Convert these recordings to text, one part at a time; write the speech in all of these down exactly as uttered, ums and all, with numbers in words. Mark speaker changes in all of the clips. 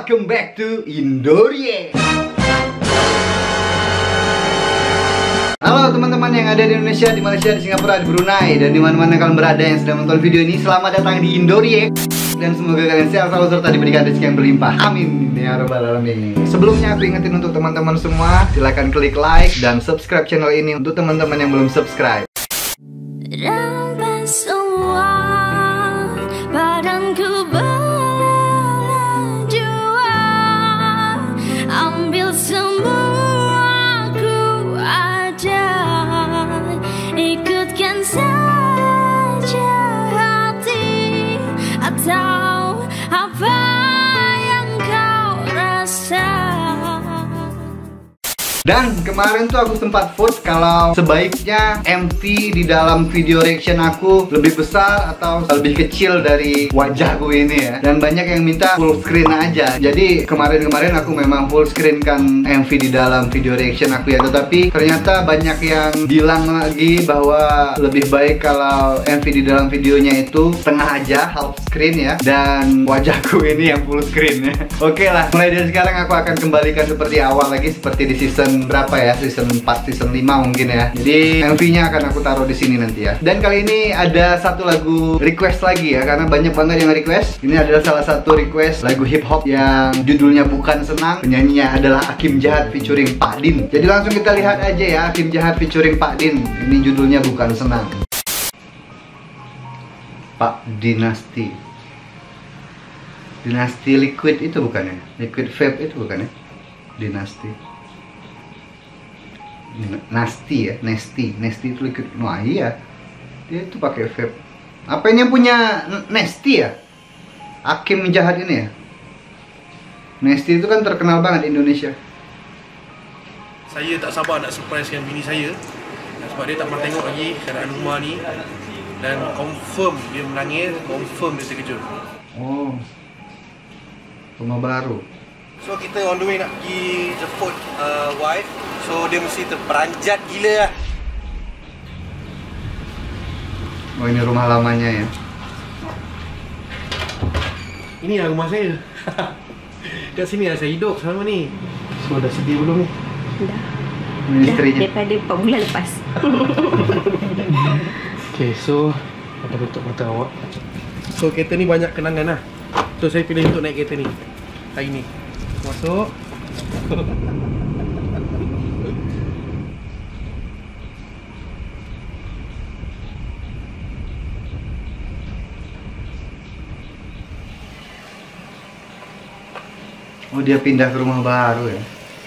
Speaker 1: welcome back to Indoreact. Halo teman-teman yang ada di Indonesia, di Malaysia, di Singapura, di Brunei, dan di mana-mana kalian berada yang sedang menonton video ini. Selamat datang di Indoreact. Dan semoga kalian sehat selalu serta diberikan rezeki yang berlimpah. Amin ya rabbal alamin. Sebelumnya aku ingetin untuk teman-teman semua, silahkan klik like dan subscribe channel ini untuk teman-teman yang belum subscribe.
Speaker 2: Rampas semua badanku berjuang, ambil semua ku aja, ikutkan saja hati atau apa yang kau rasa.
Speaker 1: Dan kemarin tuh aku sempat vote kalau sebaiknya M V di dalam video reaction aku lebih besar atau lebih kecil dari wajahku ini ya. Dan banyak yang minta full screen aja. Jadi kemarin-kemarin aku memang full screen kan M V di dalam video reaction aku ya. Tetapi ternyata banyak yang bilang lagi bahwa lebih baik kalau M V di dalam videonya itu tengah aja, half screen ya. Dan wajahku ini yang full screen ya. Oke lah, mulai dari sekarang aku akan kembalikan seperti awal lagi, seperti di season berapa ya, season empat, season lima mungkin ya. Jadi M V-nya akan aku taruh di sini nanti ya. Dan kali ini ada satu lagu request lagi ya, karena banyak banget yang request. Ini adalah salah satu request lagu hip hop yang judulnya Bukan Senang. Penyanyinya adalah Hakim Jahat featuring Pak Din. Jadi langsung kita lihat aja ya, Hakim Jahat featuring Pak Din. Ini judulnya Bukan Senang. Pak Dinasti. Dinasti Liquid itu bukan ya? Liquid Vape itu bukan ya? Dinasti. Nasty ya, Nasty, Nasty itu liquid. Wah iya, dia itu pakai vape. Apa ini yang punya Nasty ya? Hakim Jahat ini ya? Nasty itu kan terkenal banget di Indonesia.
Speaker 3: Saya tak sabar nak surprise dengan bini saya, sebab dia tak pernah tengok lagi keadaan rumah ni. Dan confirm dia menangis, confirm dia terkejut.
Speaker 1: Oh, rumah baru.
Speaker 3: So kita on the way nak pergi jemput uh, wife. So dia mesti terperanjat gila lah.
Speaker 1: Oh ini rumah lamanya ya.
Speaker 3: Ini lah rumah saya. Kat sini lah saya hidup selama ni. So dah sedih belum ni?
Speaker 2: Dah.
Speaker 1: Ini istrinya.
Speaker 2: Daripada empat bulan lepas.
Speaker 3: Okay, so kita tutup mata awak. So kereta ni banyak kenangan lah. So saya pilih untuk naik kereta ni hari ni. Masuk.
Speaker 1: Oh dia pindah ke rumah baru ya.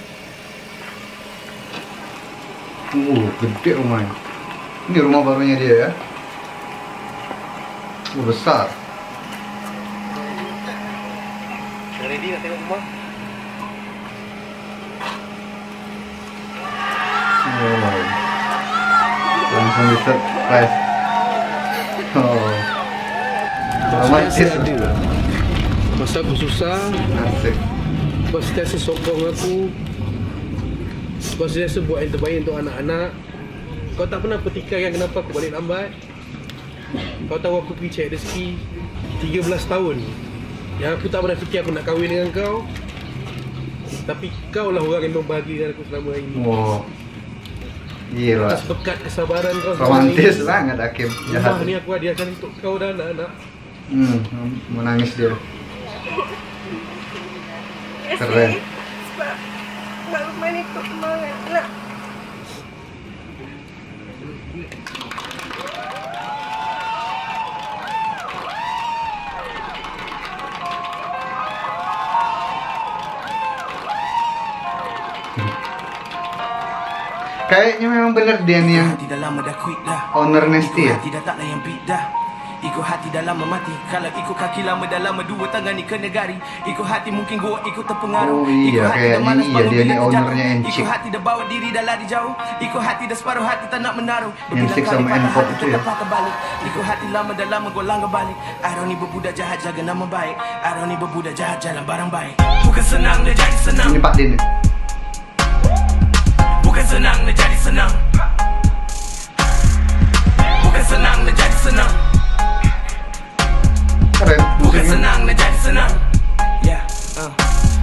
Speaker 1: Uh, gede rumahnya. Ini rumah barunya dia ya. Uh, besar.
Speaker 3: Dah ready nak tengok rumah?
Speaker 1: Oh. Langsung di surprise. Oh. Romantis
Speaker 3: ada. Masa aku susah,
Speaker 1: asik.
Speaker 3: sebab sentiasa sokong aku, sebab sentiasa buat yang terbaik untuk anak-anak. Kau tak pernah pertikaikan kenapa aku balik lambat. Kau tahu aku pergi cari rezeki tiga belas tahun, yang aku tak pernah fikir aku nak kahwin dengan kau. Tapi kau lah orang yang membahagiakan aku selama ini.
Speaker 1: Wow. Gila.
Speaker 3: Atas berkat kesabaran kau,
Speaker 1: Romantis banget Hakim Jahat.
Speaker 3: Rumah ni aku hadiahkan untuk kau dan anak-anak.
Speaker 1: Hmm, menangis dia. Keren.
Speaker 4: Sebab nak rumah ni untuk semangat nak.
Speaker 1: Kayaknya memang bener dia nih yang owner Nasty ya.
Speaker 5: Tidak tak layan bidah. Ikut hati dah lama mati. Kalau ikut kaki lama dah lama dua tangan ni kena gari. Ikut hati mungkin gua ikut terpengaruh.
Speaker 1: Oh iya kayaknya iya dia nih ownernya Encik.
Speaker 5: Ikut hati dah bawa diri dah lari jauh. Ikut hati dah separuh hati tak nak menaruh.
Speaker 1: Encik sama N-pop itu ya.
Speaker 5: Ikut hati lama dah lama gua langgar balik. Arah ni berbudak jahat jaga nama baik. Arah ni berbudak jahat jalan barang baik. Bukan senang dia jadi senang.
Speaker 1: Ini Pak Din.
Speaker 5: Bukan senang dia jadi senang. Bukan senang dia jadi senang.
Speaker 1: Keren.
Speaker 5: Bukan senang nak jadi senang. Ya, yeah. uh.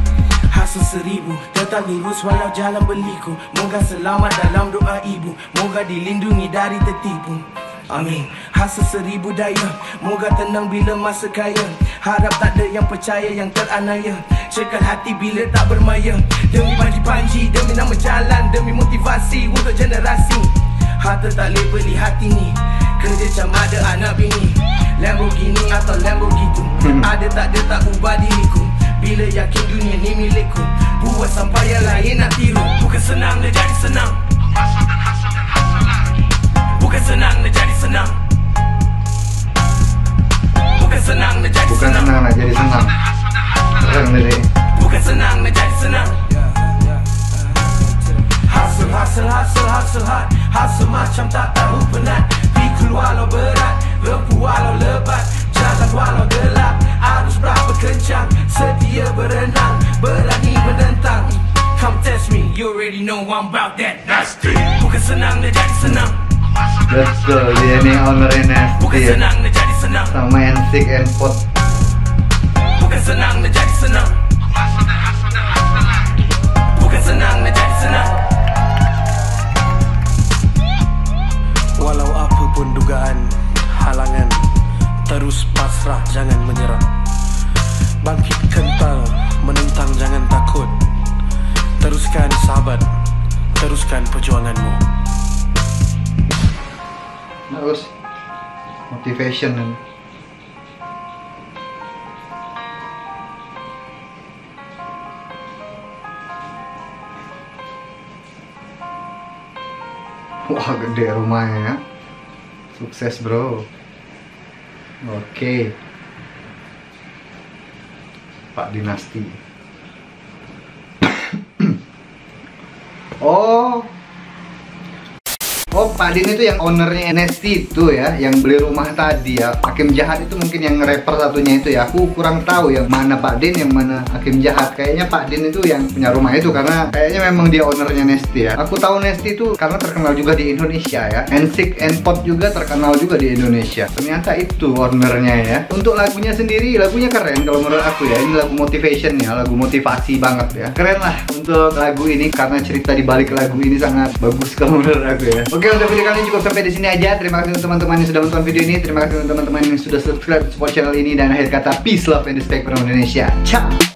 Speaker 5: terus walau jalan berliku. Moga selamat dalam doa ibu, moga dilindungi dari tertipu. Amin. Hasil seribu daya, moga tenang bila masa kaya. Harap tak ada yang percaya, yang teranaya. Cekal hati bila tak bermaya. Demi panji-panji, demi nama jalan, demi motivasi untuk generasi. Harta tak boleh beli hati ni, kerja macam ada anak bini. Lamborghini atau Lamborghini, ada tak ada tak ubah diriku. Bila yakin dunia ni milikku, buat sampai yang lain nak tiru. Bukan senang nak jadi senang, bukan senang nak jadi senang, bukan senang nak jadi
Speaker 1: Bukan
Speaker 5: senang,
Speaker 1: senang nak jadi senang. Keren deh.
Speaker 5: bukan senang nak jadi senang. Hustle, hustle, hustle, hustle hard. Hustle macam tak tahu penat. Pikul walau berat, lempu walau lebat. Jalan walau gelap, arus berapa kencang. Sedia berenang, berani menentang. Come test me, you already know I'm about that. Nasty. Bukan senang nak jadi senang,
Speaker 1: Betul, dia nih ownernya
Speaker 5: bukan
Speaker 1: Nasty ya.
Speaker 5: senang nak jadi senang,
Speaker 1: Sama Ensik and Pot.
Speaker 5: bukan senang nak jadi senang, bukan senang nak jadi senang. Walau apapun dugaan, halangan, terus pasrah, jangan menyerah. Bangkit kental, menentang jangan takut. Teruskan sahabat, teruskan perjuanganmu.
Speaker 1: Bagus. Motivation kan. Wah, gede rumahnya ya. Sukses bro. Oke, Pak Dinasti. Oh, Oh, Pak Din itu yang ownernya Nasty itu ya, yang beli rumah tadi ya. Hakim Jahat itu mungkin yang rapper satunya itu ya. Aku kurang tahu yang mana Pak Din, yang mana Hakim Jahat. Kayaknya Pak Din itu yang punya rumah itu, karena kayaknya memang dia ownernya Nasty ya. Aku tahu Nasty itu karena terkenal juga di Indonesia ya. Ensik and Pot juga terkenal juga di Indonesia. Ternyata itu ownernya ya. Untuk lagunya sendiri, lagunya keren kalau menurut aku ya. Ini lagu motivation ya, lagu motivasi banget ya. Keren lah untuk lagu ini, karena cerita di balik lagu ini sangat bagus kalau menurut aku ya. Oke, untuk video kali ini cukup sampai di sini aja. Terima kasih untuk teman-teman yang sudah menonton video ini. Terima kasih untuk teman-teman yang sudah subscribe support channel ini. Dan akhir kata, peace, love, and respect from Indonesia. Ciao.